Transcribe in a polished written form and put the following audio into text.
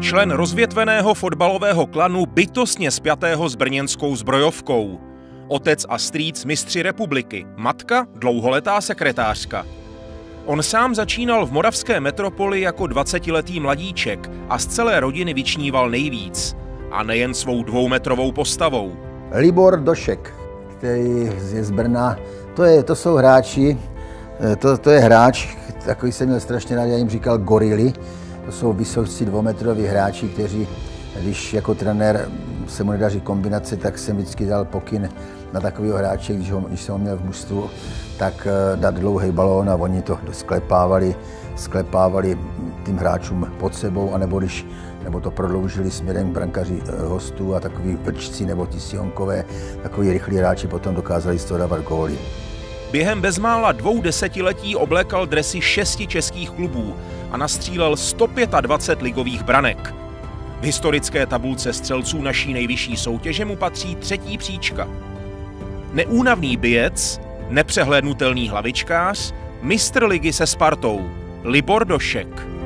člen rozvětveného fotbalového klanu bytostně spjatého s brněnskou zbrojovkou. Otec a strýc mistři republiky, matka dlouholetá sekretářka. On sám začínal v moravské metropoli jako 20letý mladíček a z celé rodiny vyčníval nejvíc. A nejen svou dvoumetrovou postavou. Libor Došek, který je z Brna, to jsou hráči, to je hráč, takový jsem měl strašně rád, já jim říkal gorily. To jsou vysocí dvoumetroví hráči, kteří, když jako trenér se mu nedaří kombinace, tak jsem vždycky dal pokyn na takového hráče, když jsem ho měl v mužstvu, tak dát dlouhý balón a oni to sklepávali tím hráčům pod sebou, nebo to prodloužili směrem k brankaři hostů a takový vlčci nebo ty sionkové, takový rychlí hráči potom dokázali z toho dávat góly. Během bezmála 2 desetiletí oblékal dresy 6 českých klubů a nastřílel 125 ligových branek. V historické tabulce střelců naší nejvyšší soutěže mu patří 3. příčka. Neúnavný bijec, nepřehlédnutelný hlavičkář, mistr ligy se Spartou, Libor Došek.